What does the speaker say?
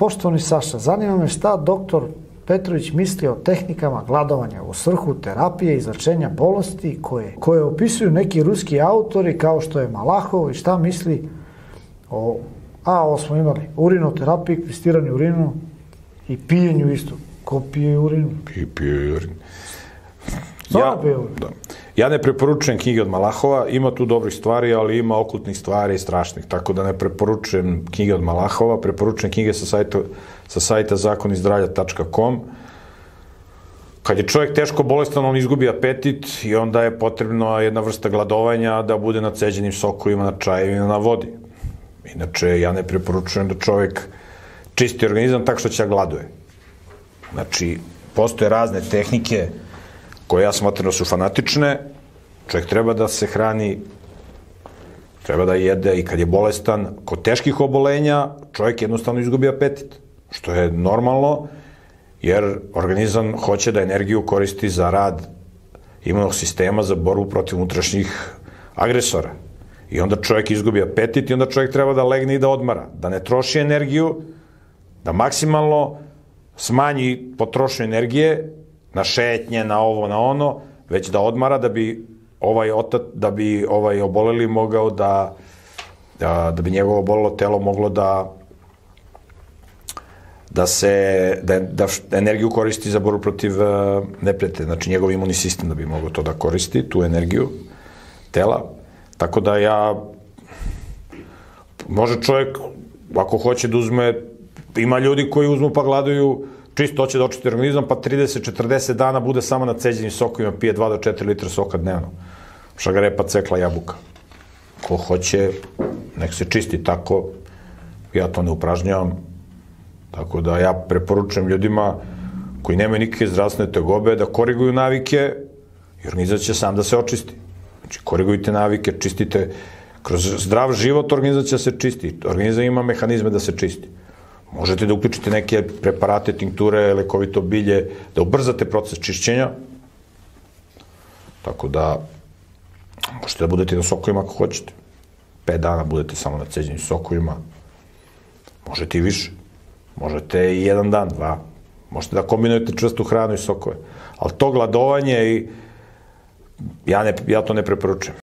Poštovani Saša, zanima me šta doktor Petrović misli o tehnikama gladovanja u svrhu terapije i izlečenja bolesti koje opisuju neki ruski autori kao što je Malahov i šta misli o, ovo smo imali, urinoterapiji, kvestiranju urinu i pijenju isto. Ko pije urin? Pije urin. Ja ne preporučujem knjige od Malahova, ima tu dobrih stvari, ali ima okultnih stvari i strašnih, tako da ne preporučujem knjige od Malahova, preporučujem knjige sa sajta zakonizdravlja.com. Kad je čovjek teško bolestan, on izgubi apetit i onda je potrebna jedna vrsta gladovanja da bude na ceđenim sokovima, na čajevima, na vodi. Inače, ja ne preporučujem da čovjek čisti organizam tako što će da gladuje. Znači, postoje razne tehnike koje ja smatram da su fanatične. Čovjek treba da se hrani, treba da jede i kad je bolestan. Kod teških obolenja čovjek jednostavno izgubi apetit, što je normalno, jer organizam hoće da energiju koristi za rad imunog sistema, za borbu protiv unutrašnjih agresora. I onda čovjek izgubi apetit i onda čovjek treba da legne i da odmara, da ne troši energiju, da maksimalno smanji potrošnju energije na šetnje, na ovo, na ono, već da odmara da bi ovaj oboleli mogao da bi njegovo obolelo telo moglo da energiju koristi za borbu protiv neprijatelja, znači njegov imunni sistem da bi mogao to da koristi, tu energiju tela. Tako da može čovjek, ako hoće da uzme, ima ljudi koji uzmu pa gladuju, čisto hoće da očiti organizam, pa 30-40 dana bude samo na ceđenim sokovima, pije 2 do 4 litra soka dnevno. Šagarepa, cekla, jabuka. Ko hoće, nek se čisti tako, ja to ne upražnjavam. Tako da ja preporučujem ljudima koji nemaju nikakve zdravstvene tegobe da koriguju navike i organizam će sam da se očisti. Znači, korigujte navike, čistite. Kroz zdrav život organizam će se čisti. Organizam ima mehanizme da se čisti. Možete da uključite neke preparate, tinkture, lekovito bilje, da ubrzate proces čišćenja. Tako da možete da budete na sokovima ako hoćete. 5 dana budete samo na ceđenim sokovima. Možete i više. Možete i 1 dan, 2. Možete da kombinujete čvrstu hranu i sokove. Ali to gladovanje, ja to ne preporučujem.